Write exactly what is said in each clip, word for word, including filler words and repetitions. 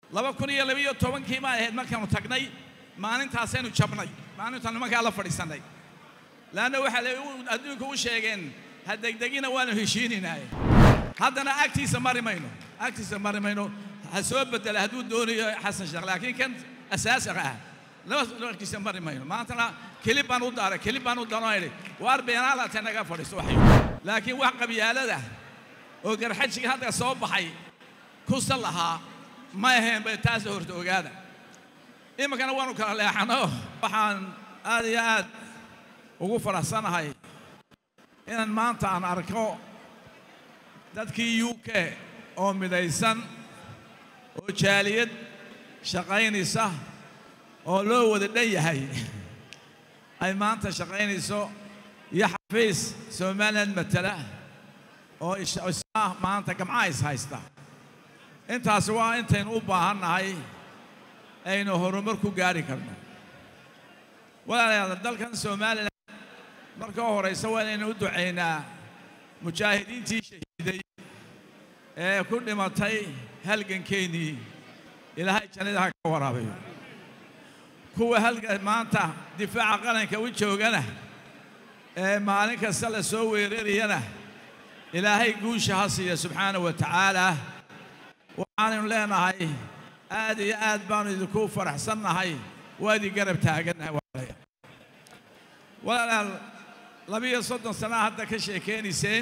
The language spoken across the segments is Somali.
laba kun iyo laba iyo tobankii ma ahayd markaanu tagnay maalintaasaynu jabnay maalintan markaa la fadhiisanay laana waxa la adduunka u sheegeen ha degdegina waanu heshiininaay haddana agtiisa mari mayno agtiisa mari mayno ha soo bedela hadduu doonayo xasan sheekh laakiin kan asaasiga ah laba agtiisa mari mayno maantana kelib baan u daaray kelib baan u danoynay waar beenaala tanaga fadhiiso waxay laakiin wax qabyaalada oo garxajiga hadda soo baxay ku salaha ma ahayn bay taas horta ogaada imakana waanu kala leexano waxaan aad iyo aad ugu faraxsanahay inaan maanta aan arko dadkii U K oo midaysan oo jaaliyad shaqaynaysa oo loo wada dhan yahay ay maanta shaqaynayso iyo xafiis Soomaaliland matala oo isha maanta gamca is haysta intaas waa intaan u baahanahay aynu horumar ku gaari karno walaalayaal dalkan Soomaaliland marka horeysa waa inaynu u duceynaa mujaahidiintii shahiiday ee ku dhimatay halgankeennii ilaahay jannada ha ka waraabayo kuwa halgan maanta difaaca qaranka u joogana ee maalin kasta la soo weerarayana ilaahay guusha ha siiyo subxaanahu wa tacaala waxaanu leenahay aad iyo aad baanu idinku faraxsannahay waadi garab taaganahay walaalayaal walaalayaal laba iyo soddon sano hadda ka sheekeynayseen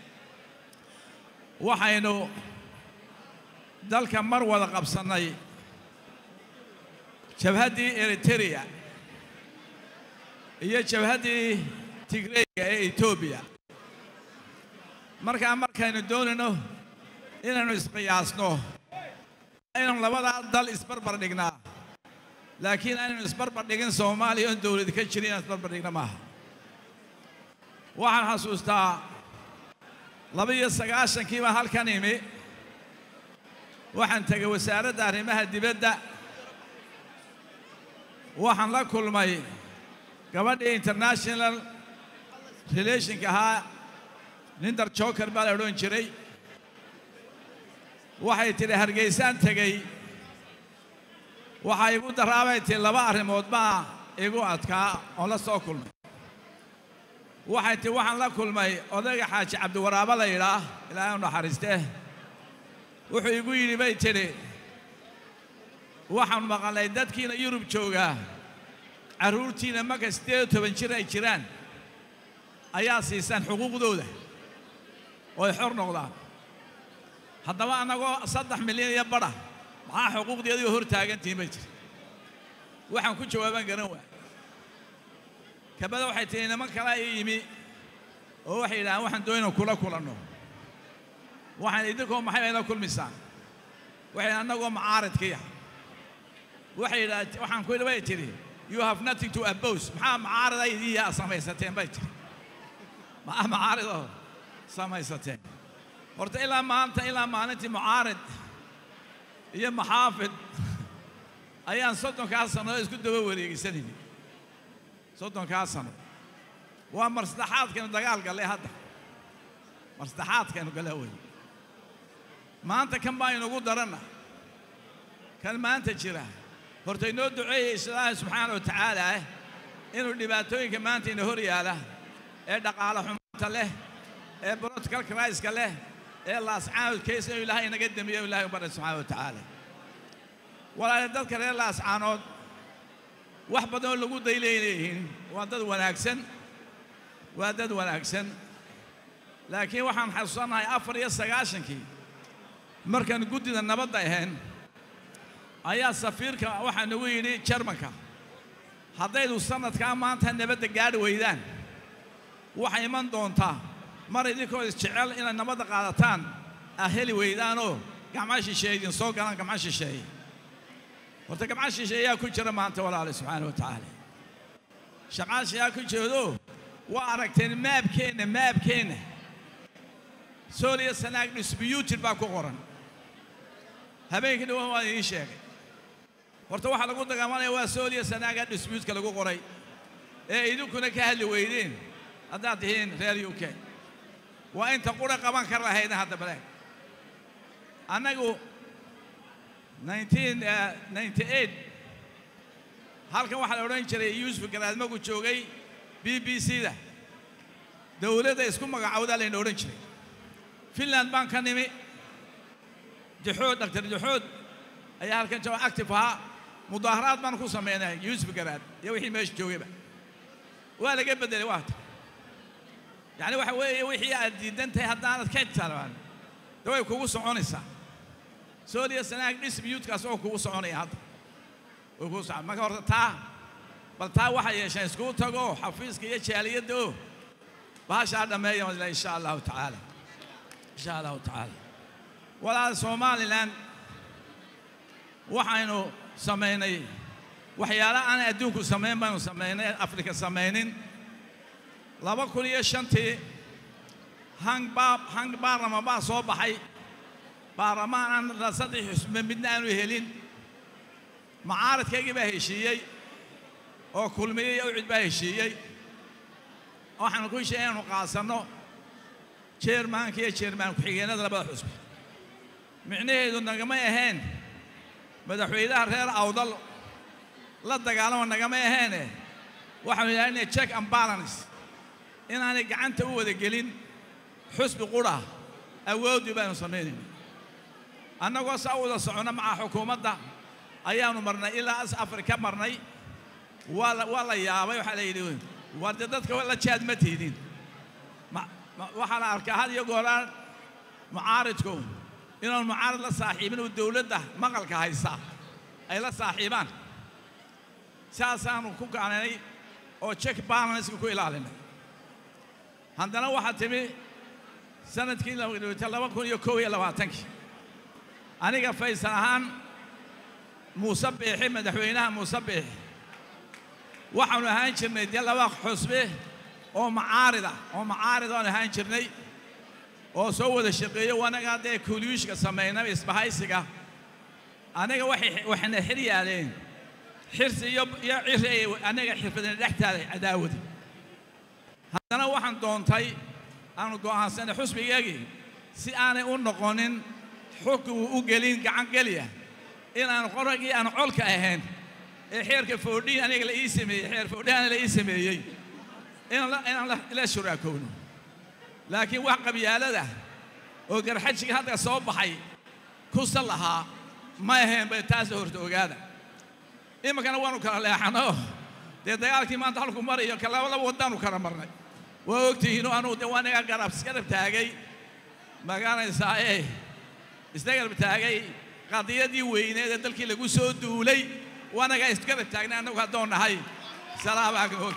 waxaynu dalka mar wada qabsannay jabhaddii Eritrea iyo jabhaddii Tigreega ee Ethiopia markaa markaynu doonayno inaynu isqiyaasno inaynu labadaa dal isbarbar dhignaa laakiin aynu isbarbar dhigin Soomaaliya oo dawlad ka jirin isbarbar dhigna maaha waxaan xasuustaa laba iyo sagaashankii baan halkan imi waxaan tagay wasaaradda arrimaha dibadda waxaan la kulmay gabadhii international relationka ahaa Ninder Joker baa la odhan jiray waxay tiri Hargeysaan tagay waxa igu daraabay tii laba arrimood baa igu adkaa oo la soo kulmay waxay tii waxaan la kulmay odayga Xaaji Cabdiwaraaba la yiraah Ilaahay u naxariistee wuxuu igu yiri bay tiri waxaan maqalay dadkiina Yurub jooga caruurtiina marka siddeed iyo toban jir ay jiraan ayaa siisan xuquuqdooda oo xor noqdaan haddaba anagoo saddex milyan iyo badha maxaa xuquuqdeedii hor taagantiin bay tiri waxaan ku jawaaban garan waa kabada waxay tiri niman kale ay yimi oo waxay yiraahdeen waxaan doonayna kula kulanno waxaan idinkoo maxay la kulmisaan waxay anagoo macaaradkiya waxay yiraahdeen waxaan ku ilaa tiri you have nothing to oppose maxaa macaarada idiin samaysateen bay tiri ma macaarado samaysateen horta ilaa maanta ilaa maalintii mucaarad iyo maxaafid ayaan soddonkaas sano isku daba wareegisanayay soddonkaas sano waa marsaxaadkan dagaal galay hadda marsaxaadkan galay maanta kan baa inagu darana kan maanta jira horta inoo duceeyay Ilaahay subxaanahu wa tacaala inuu dhibaatooyinka maanta ina hor yaala ee dhaqaale xumada leh ee political crisis leh ee laascaanood keesa Ilaahay inaga damiyo Ilaahay barre subxaanahu wa tacaala walaal dadka reer laascaanood wax badan lagu dayleeyeen waa dad wanaagsan waa dad wanaagsan laakiin waxaan xasuusanahay afar iyo sagaashankii markaan gudida nabadda ahayn ayaa safiirka waxaan ugu yiri Jarmanka haddaydu sanadka maanta nabadda gaadhi weydaan waxa iman doontaa mar idinkoo isjecel inay nabadda qaadataan aheli weydaanoo gacmaha shisheeyeen soo galaan gacmaha shisheeyeen horta gacmaha shisheeyaa ku jira maanta walaal subxaanahu wa tacaala shaqaashiyaa ku jeedo waa aragteen maabkeena maabkeena Soomaaliya sanaag disputed baa ku qoran habeenkii waa ii sheegay horta waxa lagu dagaalanaya waa Soomaaliya sanaaga dispute ka lagu qoray ee idinkuna ka hadli weydeen haddaad tihiin reer U K waa inta qura qaban kar lahayd hadda bale anagu nineteen ninety-eight halkan waxaa la odhan jiray yuusuf garaad magu joogay b b c da dowladda isku magacawda layna odhan jiray finland baan ka nimi jaxood dr jaxood ayaa halkan jooga active ahaa mudaaharaad baan ku sameynay yuusuf garaad iyo wixii meesha joogayba waa laga bedelay waata يعني waxa weeye wixii aad diidantahay haddaanad ka talabaan way kugu soconaysaa Soomaaliya sanaag dispute-kaas oo kugu soconaya hadda oo kugu socon marka horta taa bal taa waxa yeeshay isku tago xafiiska iyo jaaliyada oo baasha dhameeyo insha Allah ta'ala insha Allah ta'ala walaal Somaliland waxaynu sameynay waxyaalo aan adduunku sameyn baan sameynay Afrika sameynin laba kun iyo shantii hang baab hang baarama baa soo baxay baarlamaan aan saddex xisbi midna aanu helin macaaradkaygii baa heshiiyey oo kulmiyey oo cid baa heshiiyey waxaan ku sheegay inuu qaasano chairman-ka iyo chairman ku-xigeenada labada xisbi micnaheedu nagama ahayn madaxweynaha reer awdal la dagaalamo nagama ahayn waxaan ilaalinay check and balance inaanay gacanta u wada gelin xusbi qura awood baanu sameeyay annagoo saawada socona maca xukuumadda ayaanu marnay ilaa as Afrika marnay wala wala yaabay waxa la yiri wada dadka la jaad ma tiidin waxa la arkaa had iyo gooraan mucaaridku inuu mucaarid la saaxiibin oo dawladda maqalka haysa ay la saaxiibaan saasaanu ku qaanay oo check balance ku ilaalinay haddana waxa timi sanadkii laba kun iyo kow iyo labaatan aniga Faysal ahaan Muuse Biixi madaxweynaha Muuse Biixi waxaanu ahaan jirnay laba xusbi oo mucaarida oo mucaarida aan ahaan jirnay oo soo wada shaqeeyo wanaga ee kuuliyushka sameynay isbahaysiga aniga waxay waxna xiriyaaleen xirsi iyo ciray aniga xirfadan dhaxtaada cadaawada haddana waxaan doontay aanu go'aansanay xusbigeegii si aanay u noqonin xukun u gelin gacan geliya inaan qoragii aan colka ahayn ee xeerka foodhi aniga la ii sameeyay xeer foodhaan la ii sameeyay in la in la shuraakoono laakiin wax qabyaalada oo garxajiga hadda soo baxay ku salaha ma ahayn bay taas horta ogaada imakana waanu kala leexano dee dagaalkii maanta halku marayo kala laba wadaan kala marnay waa ogtihiin aanu dawanaga garab garab taagay magaranaysaa ee isdagal taagay qadiyadii weyneed ee dalkii lagu soo duulay wanaga isgarab taagnaa anagu hadoonahay salaam alaykum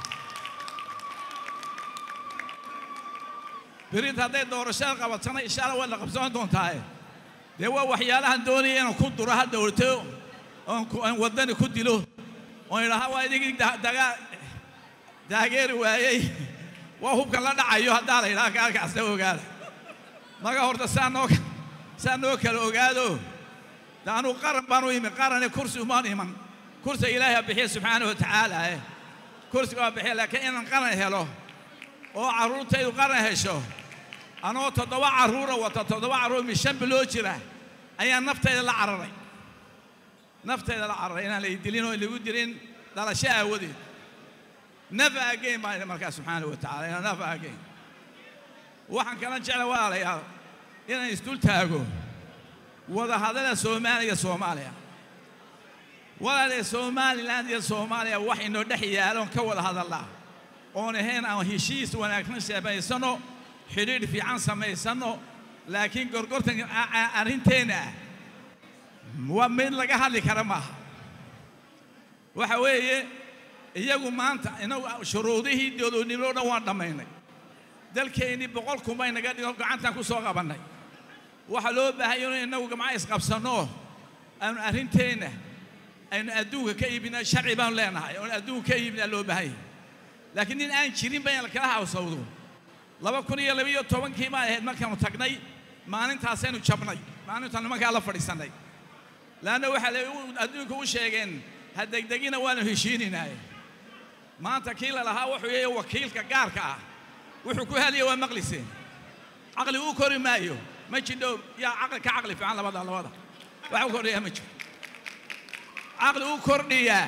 بريد هذا دور الشارع قبضنا الشارع ولا قبضنا دون تاعي ده هو وحياله هندوني أنا كنت راح دورته أن ودني كنت له وأنا راح وايد دقا دقير وياي وهو كلا دعيو هذا لا لا كار كاسو قال ما قهرت سانوك سانوك لو قالوا دانو قرن بانو يمن قرن كرسي ما يمن كرسي إلهي بحي سبحانه وتعالى كرسي بحي لكن إن قرن هلو oo caruurtay u qaran hesho anoo toddoba caruur oo wata toddoba caruur mi shan bilo jira ayaa naftayda la cararay naftayda la cararay inaan la idilin oo lagu dirin dhalasho awadeed nafa again baa markaa subxaanahu wa tacaala nafa again waxaan kala jeclaa walaalayaal inaan isdul taago wada hadalada Soomaaliya Soomaaliya walaalayaal Somaliland iyo Soomaaliya wax inoo dhex yaalan ka wada hadalaa oon ahayn aan heshiis wanaagsan sameysano xiriir fiican sameysano laakiin gorgortan arinteena waa mid laga hadli kara ma waxa weeye iyagu maanta inagu shuruudihii dowladnimo dhan waan dhameynay dalkeeni boqol kuma inaga dhigo gacantan ku soo qabanay waxa loo baahay inuu inagu gamca isqabsano aan arinteena aynu adduunka ka iibina sharci baan leenahay oo adduunka ka iibina loo baahay لكن الآن شيرين بين الكلام وصوده لما كنا يلبي يوتوبن كيما هاد ما كانوا تقني ما أنت حسين وشبني ما أنت أنا ما قال فريساني لأنه واحد أدونك وشيئين هدك دقينا وانا هشيني ناي ما أنت كيلا لها وحوي وكيل كجارك وحكوا هذه ومقلسين عقلي وكوري مايو ما يشدوا يا عقل كعقلي في عالم هذا الوضع waxu kordhiyaa ma jiro caqli u kordhiyaa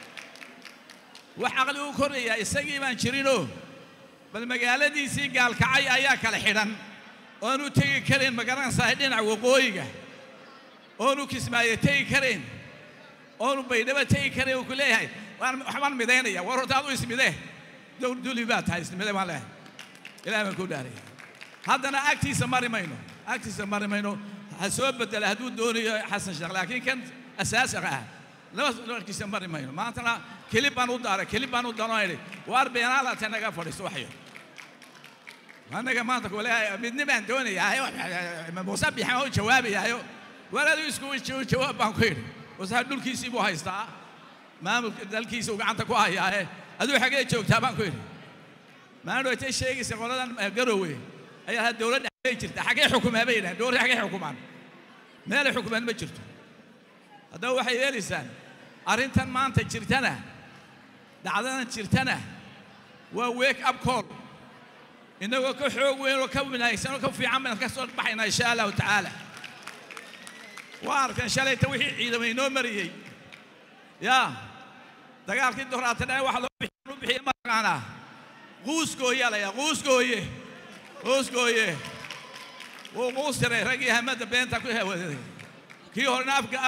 wax caqli u kordhiyaa isagii baan jirinoo bal magaaladiisii gaalkacay ayaa kala xidhan oonu tegi kareen magaranaysaa dhinaca waqooyiga oonu kismaayo tegi kareen oonu baydhaba tegi kareen uu ku leeyahay waxbaan midaynaya war horta adu ismidee duli baa tahay ismidee baan leeyahay ilaahay baan ku dhaaraya haddana agtiisa mari mayno agtiisa mari mayno ha soo bedela hadduu doonayo xasan sheekh laakiin kan asaasiga ah laba agtiisa mari mayno maantana kelib baan u daaray kelib baan u danoonay waar beenaala tanaga fadhiisto waxyo anaga maanta ku leeyahay midnibaan doonayaa ma musabbixan oo jawaabayo walaadu isku jawaab baan ku yiri wasaa dhulkiisii buu haystaa maamulka dalkiisa uu gacanta ku hayaa aduu xagee joogtaa baan ku yiri maano ay sheegaysa qoladan garowe ayaa dawladda ay jirta xagee xukumaa bayna dawladda xagee xukumaan meel xukumaan ma jirto haddaba waxay yeelisaan arrintan maanta jirtana dhacdadan jirtana waa wake up call inagoo ka xoog weyn oo ka wanaagsan oo ka fiican baan ka soo baxaynaa insha Allah ta'ala waa arkan shalayta wixii ciidamay noo mariyay yaa dagaalkii doraatana waxa loo bixiyay markaana quuskooye la yaa quuskooye quuskooye oo quusare ragii hamada beenta ku hawaday kii hore afka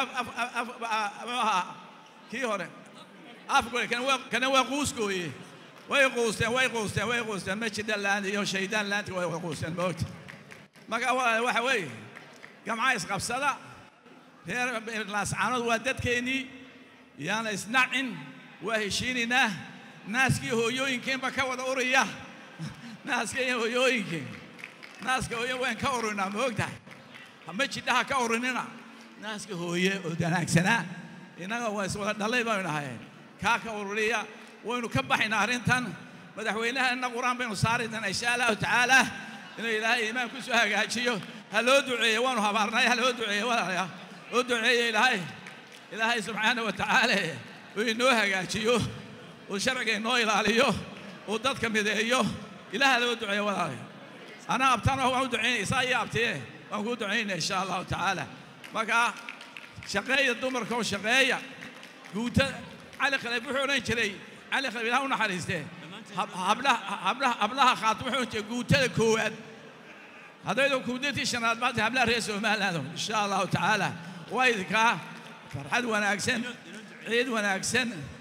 af kii hore afka kan waa kan waa quuskooye way quusteen way quusteen way quusteen ma jidda laan iyo shaydaan laanti way quusteen moot marka waxa way jamca isqabsada reer laascaanood waa dadkeenii yaana isnacin waa heshiinina naaskii hooyooyinkeenba ka wada uraya naaskii hooyooyinkeen naaska hooyo waan ka urunaa moogtahay ma jiddaha ka urunina naaska hooye oo danaagsana inaga waa iswada dhalay baan nahay ka ka ururiya waynu ka baxaynaa arrintan madaxweynaha quraan baynu saaraynaa insha Allah ta'ala inuu ilaahay iimaan ku soo hagaajiyo ha loo duceeyo waanu habaarnay ha loo duceeyo walaalaha oo duceeyo ilaahay ilaahay subhanahu wa ta'ala oo inoo hagaajiyo oo sharciga inoo ilaaliyo oo dadka mideeyo ilaahay loo duceeyo walaalaha ana abtana waan duceynaysaa iyo abtee waan ku duceynaa insha Allah ta'ala marka shaqeeya dumarka oo shaqeeya guuta على خليفة وحنا شري على خليفة هنا حريسته هبله هبله هبله خاطب وحنا جوته الكواد هذا لو كودتي شنات بعد هبله رئيس ومال هذا إن شاء الله تعالى وإذا كا فرحد وأنا أحسن عيد وأنا أحسن